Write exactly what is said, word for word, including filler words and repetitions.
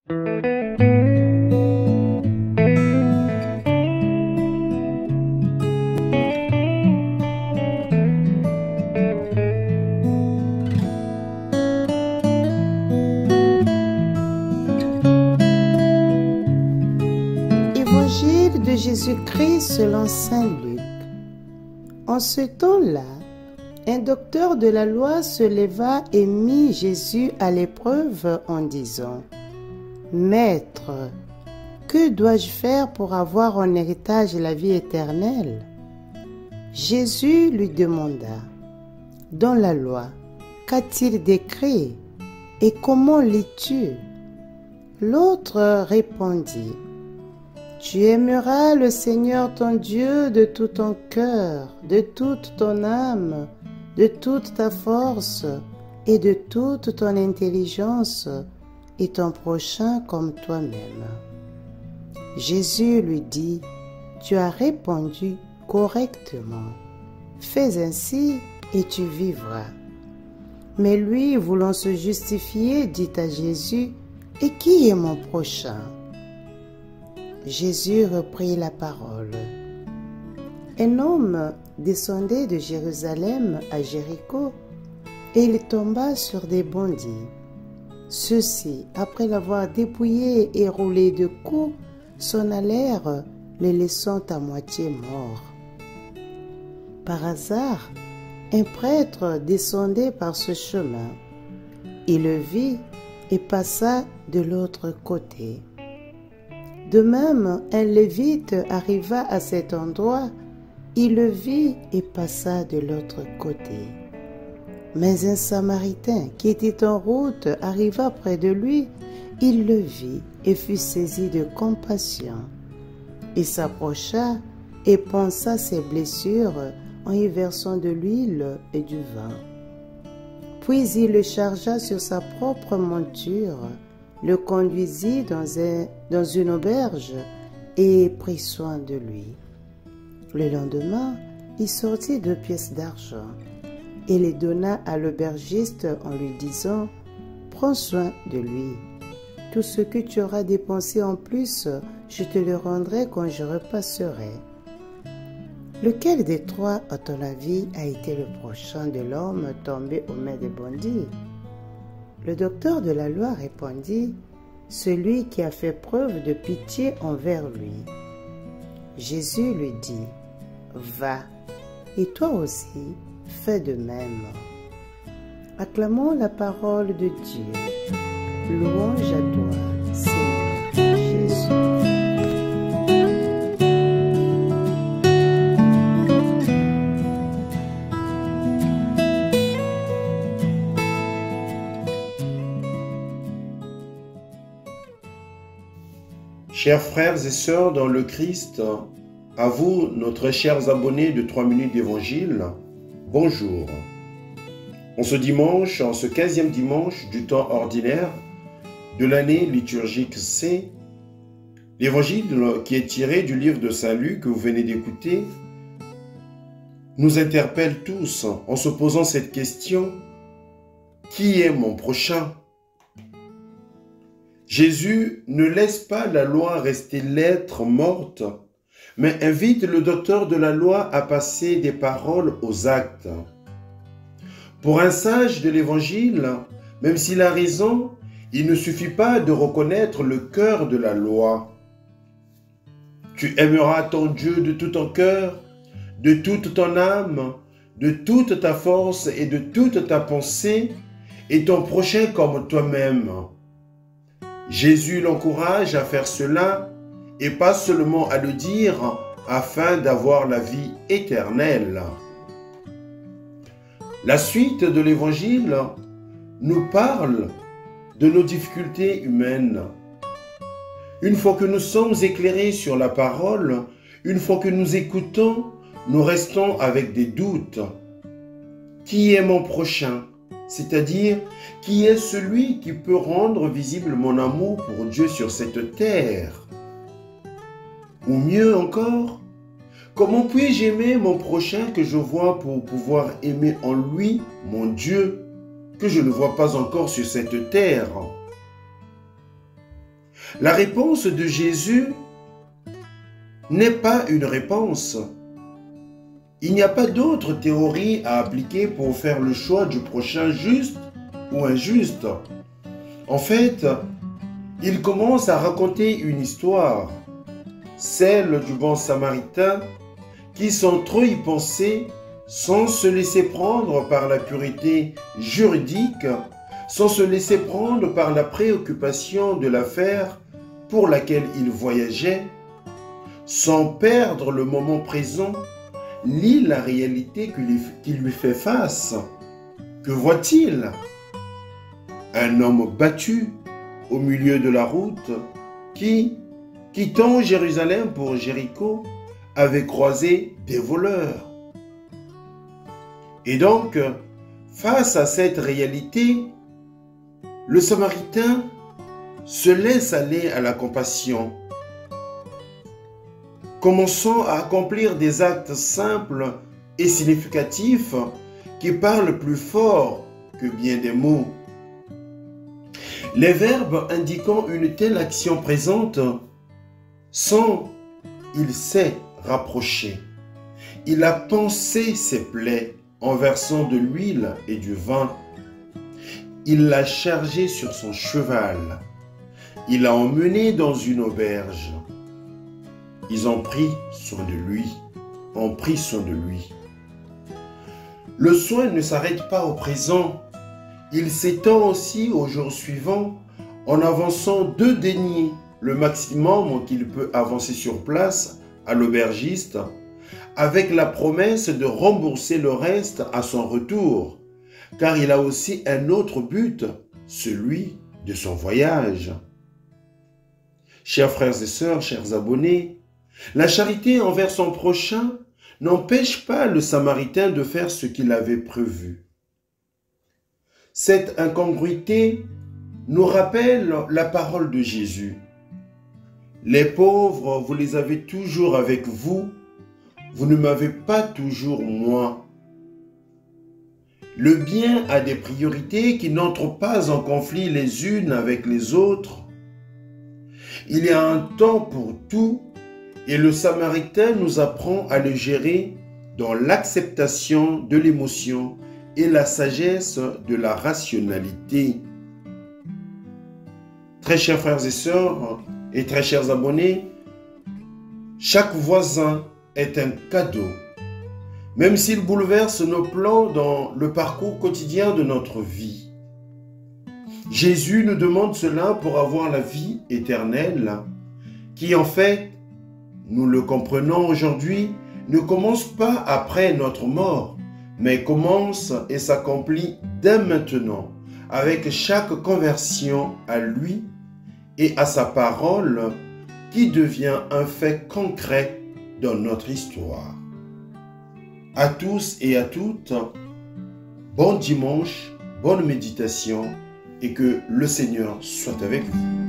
Évangile de Jésus-Christ selon saint Luc. En ce temps-là, un docteur de la loi se leva et mit Jésus à l'épreuve en disant : « Maître, que dois-je faire pour avoir en héritage la vie éternelle ?» Jésus lui demanda : « Dans la loi, qu'a-t-il décrit et comment lis-tu » L'autre répondit : « Tu aimeras le Seigneur ton Dieu de tout ton cœur, de toute ton âme, de toute ta force et de toute ton intelligence, et ton prochain comme toi-même. » Jésus lui dit : « Tu as répondu correctement. Fais ainsi et tu vivras. » Mais lui, voulant se justifier, dit à Jésus : « Et qui est mon prochain ?» Jésus reprit la parole. Un homme descendait de Jérusalem à Jéricho et il tomba sur des bandits. Ceux-ci, après l'avoir dépouillé et roulé de coups, s'en allèrent, le laissant à moitié mort. Par hasard, un prêtre descendait par ce chemin. Il le vit et passa de l'autre côté. De même, un lévite arriva à cet endroit, il le vit et passa de l'autre côté. Mais un Samaritain qui était en route arriva près de lui, il le vit et fut saisi de compassion. Il s'approcha et pansa ses blessures en y versant de l'huile et du vin. Puis il le chargea sur sa propre monture, le conduisit dans, un, dans une auberge et prit soin de lui. Le lendemain, il sortit deux pièces d'argent et les donna à l'aubergiste en lui disant : « Prends soin de lui. Tout ce que tu auras dépensé en plus, je te le rendrai quand je repasserai. » Lequel des trois, à ton avis, a été le prochain de l'homme tombé aux mains des bandits ? Le docteur de la loi répondit : « Celui qui a fait preuve de pitié envers lui. » Jésus lui dit : « Va, et toi aussi, fais de même. » Acclamons la parole de Dieu. Louange à toi, Seigneur Jésus. Chers frères et sœurs dans le Christ, à vous, notre chers abonnés de trois minutes d'Évangile, bonjour. En ce dimanche, en ce quinzième dimanche du temps ordinaire de l'année liturgique C, l'Évangile qui est tiré du livre de Saint Luc que vous venez d'écouter nous interpelle tous en se posant cette question : qui est mon prochain ? Jésus ne laisse pas la loi rester lettre morte, mais invite le docteur de la loi à passer des paroles aux actes. Pour un sage de l'Évangile, même s'il a raison, il ne suffit pas de reconnaître le cœur de la loi. Tu aimeras ton Dieu de tout ton cœur, de toute ton âme, de toute ta force et de toute ta pensée, et ton prochain comme toi-même. Jésus l'encourage à faire cela, et pas seulement à le dire, afin d'avoir la vie éternelle. La suite de l'Évangile nous parle de nos difficultés humaines. Une fois que nous sommes éclairés sur la parole, une fois que nous écoutons, nous restons avec des doutes. Qui est mon prochain ? C'est-à-dire, qui est celui qui peut rendre visible mon amour pour Dieu sur cette terre ? Ou mieux encore, comment puis-je aimer mon prochain que je vois pour pouvoir aimer en lui mon Dieu, que je ne vois pas encore sur cette terre ? La réponse de Jésus n'est pas une réponse. Il n'y a pas d'autre théorie à appliquer pour faire le choix du prochain juste ou injuste. En fait, il commence à raconter une histoire, celle du bon samaritain qui, sans trop y penser, sans se laisser prendre par la pureté juridique, sans se laisser prendre par la préoccupation de l'affaire pour laquelle il voyageait, sans perdre le moment présent, lit la réalité qui lui fait face. Que voit-il? Un homme battu au milieu de la route qui, quittant Jérusalem pour Jéricho, avait croisé des voleurs. Et donc, face à cette réalité, le Samaritain se laisse aller à la compassion, commençant à accomplir des actes simples et significatifs qui parlent plus fort que bien des mots. Les verbes indiquant une telle action présente sont « il s'est rapproché », il a pansé ses plaies en versant de l'huile et du vin, il l'a chargé sur son cheval, il l'a emmené dans une auberge. Ils ont pris soin de lui, ont pris soin de lui. Le soin ne s'arrête pas au présent, il s'étend aussi au jour suivant en avançant deux deniers, le maximum qu'il peut avancer sur place à l'aubergiste, avec la promesse de rembourser le reste à son retour, car il a aussi un autre but, celui de son voyage. Chers frères et sœurs, chers abonnés, la charité envers son prochain n'empêche pas le Samaritain de faire ce qu'il avait prévu. Cette incongruité nous rappelle la parole de Jésus. Les pauvres, vous les avez toujours avec vous, vous ne m'avez pas toujours moi. Le bien a des priorités qui n'entrent pas en conflit les unes avec les autres. Il y a un temps pour tout et le Samaritain nous apprend à le gérer dans l'acceptation de l'émotion et la sagesse de la rationalité. Très chers frères et sœurs et très chers abonnés, chaque voisin est un cadeau, même s'il bouleverse nos plans dans le parcours quotidien de notre vie. Jésus nous demande cela pour avoir la vie éternelle, qui en fait, nous le comprenons aujourd'hui, ne commence pas après notre mort, mais commence et s'accomplit dès maintenant, avec chaque conversion à lui et à sa parole, qui devient un fait concret dans notre histoire. À tous et à toutes, bon dimanche, bonne méditation et que le Seigneur soit avec vous.